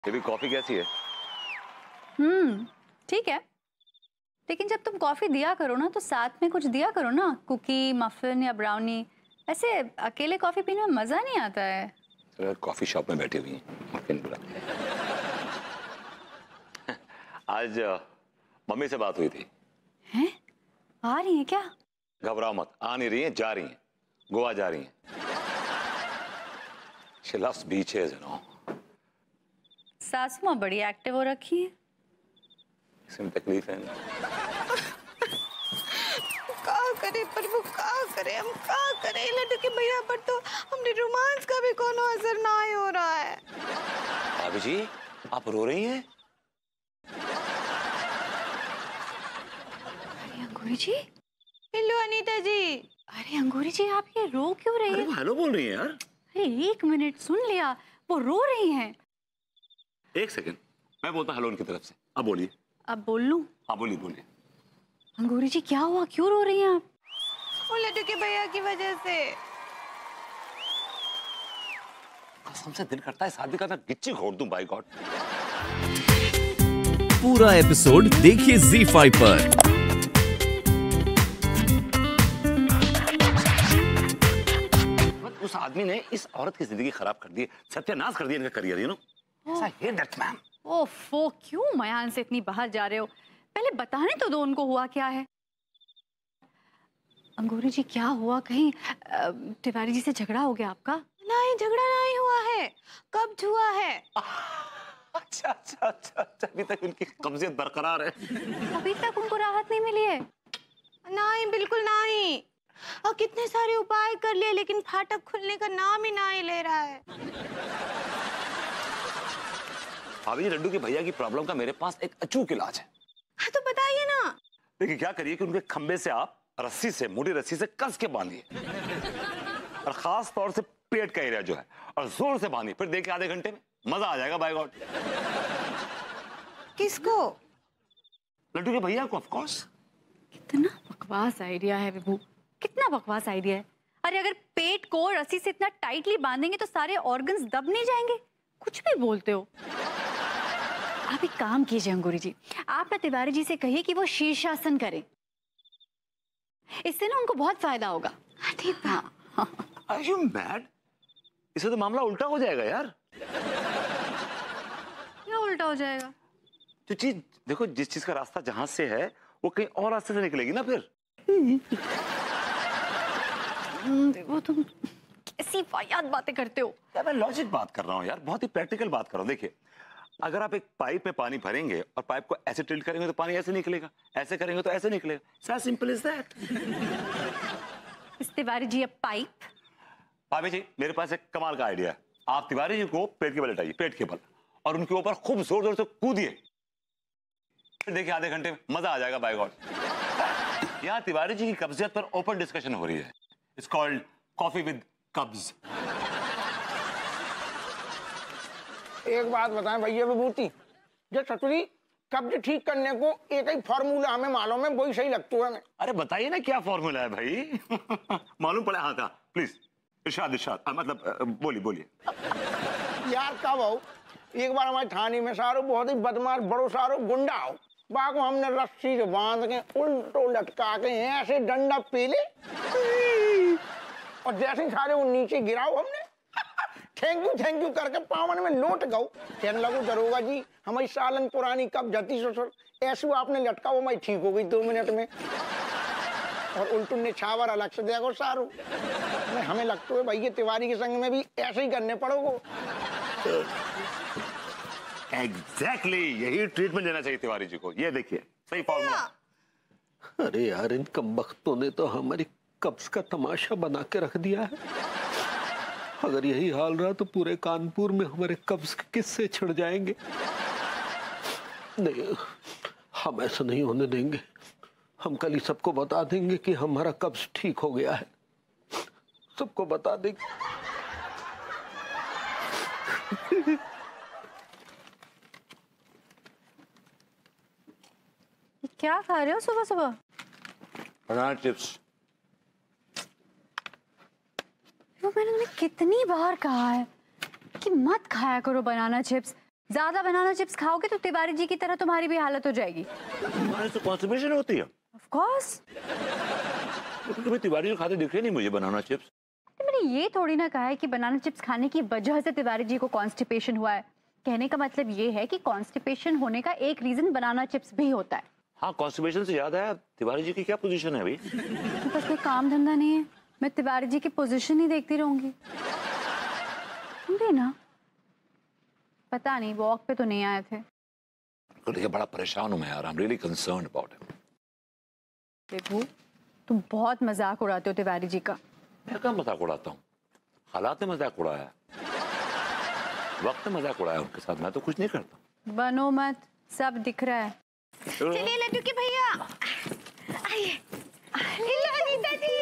ये भी कॉफी कैसी है? ठीक है, लेकिन जब तुम कॉफी दिया करो ना तो साथ में कुछ दिया करो ना, कुकी, मफिन या ब्राउनी। ऐसे अकेले कॉफी पीने में मजा नहीं आता है। तो कॉफी शॉप में बैठी हुई हैं, मफिन बुला। आज मम्मी से बात हुई थी। हैं? आ रही हैं क्या? घबराओ मत, आ नहीं रही हैं, जा रही हैं, गोवा जा रही हैं। She loves beaches, you know. सासू माँ बड़ी एक्टिव हो रखी है। इसमें तकलीफ है ना? क्या करे प्रभु, क्या करे, हम क्या करे। लड्डू के भैया पर तो हमने रोमांस का भी कोनो असर ना ही हो रहा है। भाभी जी, आप रो रही हैं? अरे अंगूरी जी। हेलो अनीता जी। अरे अंगूरी जी, आप ये रो क्यों रही हैं? हेलो बोल रही हैं यार। अरे एक मिनट, सुन लिया, वो रो रही हैं। एक सेकंड, मैं बोलता हेलो उनकी तरफ से। अब बोलिए। अब बोल लूं? हाँ बोलिए बोलिए। अंगूरी जी क्या हुआ, क्यों रो रही हैं आप? वो लड्डू के भैया की वजह से। कसम से दिल करता है शादी का मैं गिच्ची घोट दूं, बाय गॉड। पूरा एपिसोड देखिए ZEE5 पर। उस आदमी ने इस औरत की जिंदगी खराब कर दी, सत्यानाश कर दिया इनका career, you know. I hate that man. ओफो, क्यों मयान से इतनी बाहर जा रहे हो? पहले बताने तो दो उनको हुआ क्या है। अंगूरी जी क्या हुआ, कहीं तिवारी जी से झगड़ा हो गया आपका? नहीं, झगड़ा नहीं हुआ है। कब्ज हुआ है। अच्छा अच्छा अच्छा, अभी तक उनकी कब्जियत बरकरार है। अभी तक उनको राहत नहीं मिली है? नहीं, बिल्कुल नहीं। और कितने सारे उपाय कर लिए लेकिन फाटक खुलने का नाम ही नहीं ले रहा है। भाभी जी, लड्डू के भैया की प्रॉब्लम का मेरे पास एक अचूक इलाज है। हाँ तो बताइए ना। देखिए क्या करिए कि उनके खंबे से आप रस्सी से, मोटी रस्सी से कस के बांधिए, और खास तौर से पेट का एरिया जो है, और जोर से बांधिए। फिर देखिए आधे घंटे में मजा आ जाएगा, बाय गॉड। किसको? लड्डू के भैया को, ऑफ कोर्स। कितना बकवास आइडिया है विभू, कितना बकवास आइडिया है। अरे अगर पेट को रस्सी से इतना टाइटली बांधेंगे तो सारे ऑर्गन्स दब नहीं जाएंगे? कुछ भी बोलते हो। आप एक काम कीजिए अंगूरी जी, आप ना तिवारी जी से कहिए कि वो शीर्षासन करें, इससे ना उनको बहुत फायदा होगा। ठीक है। हाँ। Are you mad? इससे तो मामला उल्टा हो जाएगा यार। क्या उल्टा हो जाएगा? जो चीज देखो, जिस चीज का रास्ता जहां से है वो कहीं और रास्ते से निकलेगी ना फिर। वो तुम कैसी वाहियात बातें करते हो यार, मैं लॉजिक बात कर रहा हूँ यार, बहुत ही प्रैक्टिकल बात कर रहा हूँ। देखिए, अगर आप एक पाइप में पानी भरेंगे और पाइप को ऐसे टिल्ट करेंगे तो पानी ऐसे निकलेगा, ऐसे करेंगे तो ऐसे निकलेगा। As simple as that. Tiwari ji अब पाइप। भाभी जी, मेरे पास एक कमाल का आइडिया है। आप तिवारी जी को पेट के बल लेटाइए, पेट के बल, और उनके ऊपर खूब जोर जोर से कूदिए। फिर देखिए आधे घंटे में मजा आ जाएगा, बाय गॉड। यहाँ तिवारी जी की कब्जियत पर ओपन डिस्कशन हो रही है। इट्स कॉल्ड कॉफी विद कब्ज। एक बात बताएं भैया विभूति, जो ससुरी कब्ज ठीक करने को एक ही फॉर्मूला हमें मालूम है, वही सही लगता है हमें। अरे बताइए ना क्या फॉर्मूला है भाई। मालूम पड़ा? हाँ था, प्लीज इरशाद इरशाद, मतलब बोलिए बोलिए। यार कब हो, एक बार हमारे थाने में सारो बहुत ही बदमाश बड़ो सारो गुंडा हो, बाको हमने रस्सी से बांध के उल्टो लटका के ऐसे डंडा पीले, और जैसे ही सारे वो नीचे गिराओ हमने थैंक यू करके पावन में लौट गओ। कहने लगो दरोगा जी, हमारी सालन पुरानी कब जाती ससुर, ऐसे आपने लटका वो मैं ठीक हो गई 2 मिनट में। और उल्टू ने छावर अलग से देखो सारू। हमें लगता है भैया तिवारी के संग में भी ऐसे ही करने पड़ोगे। एग्जैक्टली यही ट्रीटमेंट देना चाहिए तिवारी जी को। ये देखिए सही फॉर्मूला। अरे यार, इन कमबख्तों ने तो हमारी कब्ज का तमाशा बना के रख दिया है। अगर यही हाल रहा तो पूरे कानपुर में हमारे कब्ज के किस्से छिड़ जाएंगे। नहीं, हम ऐसा नहीं होने देंगे। हम कल ही सबको बता देंगे कि हमारा कब्ज ठीक हो गया है, सबको बता देंगे। क्या खा रहे हो सुबह सुबह? Banana chips. वो मैंने तुम्हें कितनी बार कहा है कि मत खाया करो बनाना चिप्स, ज्यादा बनाना चिप्स खाओगे तो तिवारी जी की तरह तुम्हारी भी हालत हो जाएगी। तुम्हारे से कॉन्स्टिपेशन होती है? Of course. तुम्हें तिवारी जी खाते दिखे नहीं मुझे बनाना चिप्स। मैंने ये थोड़ी ना कहा है कि बनाना चिप्स खाने की वजह से तिवारी जी को कॉन्स्टिपेशन हुआ है। कहने का मतलब ये है कि कॉन्स्टिपेशन होने का एक रीजन बनाना चिप्स भी होता है। हाँ, कॉन्स्टिपेशन से याद है, तिवारी जी की क्या पोजीशन है अभी? बस कोई काम धंधा नहीं है, मैं तिवारी जी की पोजीशन ही देखती रहूंगी। तुम भी ना, पता नहीं वॉक पे तो नहीं आए थे। देखिए बड़ा परेशान हूं मैं यार, I am really concerned about him. देखो तुम बहुत मजाक उड़ाते हो तिवारी जी का। मैं क्या मजाक उड़ाता हूँ? हालात ने मजाक उड़ाया, वक्त ने मजाक उड़ाया उनके साथ, मैं तो कुछ नहीं करता। बनो मत, सब दिख रहा है। चलिए लड्डू के भैया, आइए। इलो अनीता जी,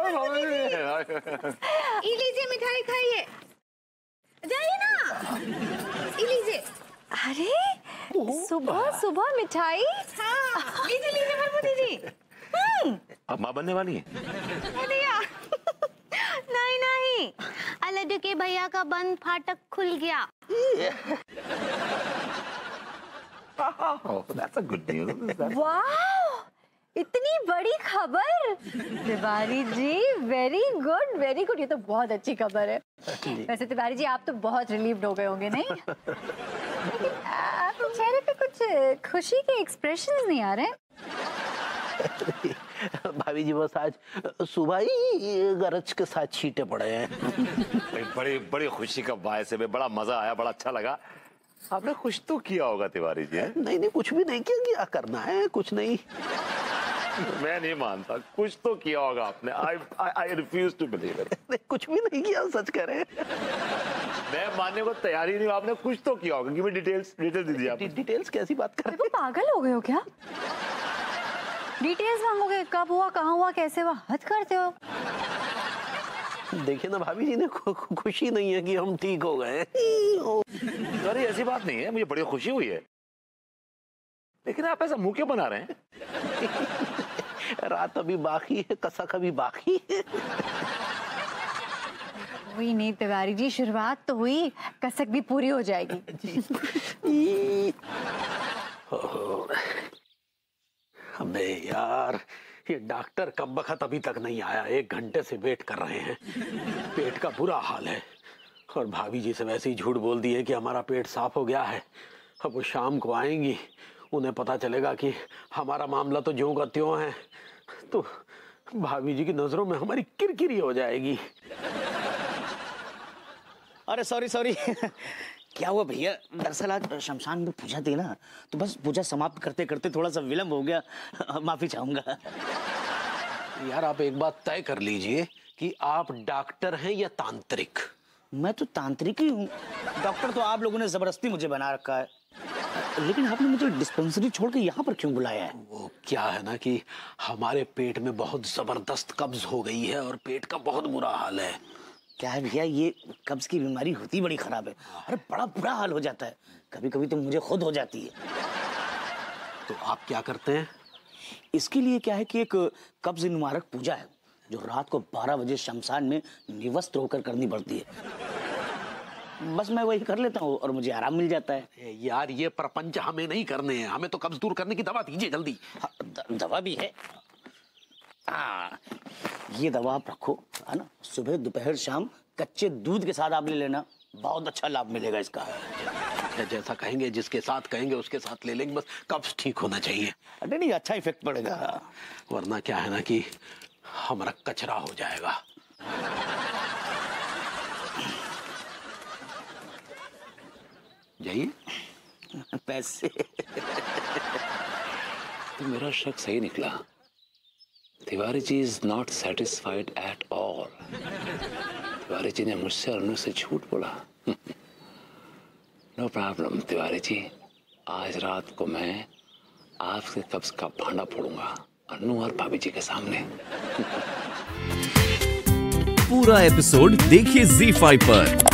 ई लीजिए मिठाई खाइए, जाइए ना, ई लीजिए। अरे सुबह सुबह मिठाई? हाँ, लीजिए लीजिए भरपूरी जी। अब माँ बनने वाली है? भैया नहीं नहीं, लड्डू के भैया का बंद फाटक खुल गया। Oh, that's a good news. वाह, इतनी बड़ी खबर। तिवारी जी वेरी गुड, ये तो बहुत अच्छी खबर है। वैसे तिवारी जी आप तो बहुत रिलीव्ड हो गए होंगे नहीं? लेकिन आपके चेहरे पे कुछ खुशी के एक्सप्रेशंस नहीं आ रहे। भाभी जी बस आज सुबह ही गरज के साथ छींटे पड़े हैं। बड़ी बड़ी खुशी का बायस है, बड़ा मजा आया, बड़ा अच्छा लगा। आपने कुछ तो किया होगा तिवारी जी? नहीं कुछ भी नहीं किया, क्या करना है, कुछ नहीं। मैं नहीं मानता, कुछ तो किया होगा आपने। I refuse to believe it. नहीं कुछ भी नहीं किया, सच कह रहे हैं। मैं मानने को तैयार ही नहीं, आपने कुछ तो किया होगा। Give me डिटेल्स दीजिए आप। डिटेल्स कैसी बात कर रहे देखो पागल हो गए हो क्या? डिटेल्स मांगोगे, कब हुआ, कहाँ हुआ, कैसे हुआ, हद करते हो। देखिए ना भाभी जी ने खुशी नहीं है कि हम ठीक हो गए। अरे ऐसी बात नहीं है, मुझे बड़ी खुशी हुई है, लेकिन आप ऐसा मुंह क्यों बना रहे हैं? रात अभी बाकी है, कसक अभी बाकी है। हुई नहीं तिवारी जी, शुरुआत तो हुई, कसक भी पूरी हो जाएगी। अबे यार, ये डॉक्टर कब बखत अभी तक नहीं आया, 1 घंटे से वेट कर रहे हैं। पेट का बुरा हाल है, और भाभी जी से वैसे ही झूठ बोल दिए कि हमारा पेट साफ हो गया है। अब वो शाम को आएंगी, उन्हें पता चलेगा कि हमारा मामला तो ज्यों का त्यों है, तो भाभी जी की नजरों में हमारी किरकिरी हो जाएगी। अरे सॉरी क्या हुआ भैया, दरअसल आज शमशान में पूजा थी ना, तो बस पूजा समाप्त करते करते थोड़ा सा विलम्ब हो गया, माफी चाहूंगा। यार आप एक बात तय कर लीजिए कि आप डॉक्टर हैं या तांत्रिक? मैं तो तांत्रिक ही हूँ, डॉक्टर तो आप लोगों ने जबरदस्ती मुझे बना रखा है। लेकिन आपने मुझे डिस्पेंसरी छोड़ के यहाँ पर क्यों बुलाया है? वो क्या है ना कि हमारे पेट में बहुत जबरदस्त कब्ज हो गई है और पेट का बहुत बुरा हाल है। क्या है भैया, ये कब्ज की बीमारी होती बड़ी खराब है। अरे बड़ा बुरा हाल हो जाता है, कभी कभी तो मुझे खुद हो जाती है। तो आप क्या करते हैं? इसके लिए क्या है कि एक कब्ज निवारक पूजा है, जो रात को 12 बजे शमशान में निवस्त्र होकर करनी पड़ती है। बस मैं वही कर लेता हूँ और मुझे आराम मिल जाता है। यार ये प्रपंच हमें नहीं करने हैं, हमें तो कब्ज दूर करने की दवा दीजिए जल्दी। हाँ, दवा भी है। हाँ, ये दवा आप रखो, है ना, सुबह दोपहर शाम कच्चे दूध के साथ आप ले लेना, बहुत अच्छा लाभ मिलेगा इसका। जैसा कहेंगे, जिसके साथ कहेंगे उसके साथ ले लेंगे, बस कब्ज ठीक होना चाहिए। अरे नहीं, अच्छा इफेक्ट पड़ेगा, वरना क्या है ना कि हमारा कचरा हो जाएगा। जाइए। पैसे तो मेरा शक सही निकला, Tiwari ji is not satisfied at all. Tiwari ji ने मुझसे और से झूठ बोला। नो प्रॉब्लम तिवारी जी, आज रात को मैं आपके कब्ज का भांडा फोड़ूंगा अनु और भाभी जी के सामने। पूरा एपिसोड देखिए ZEE5 पर।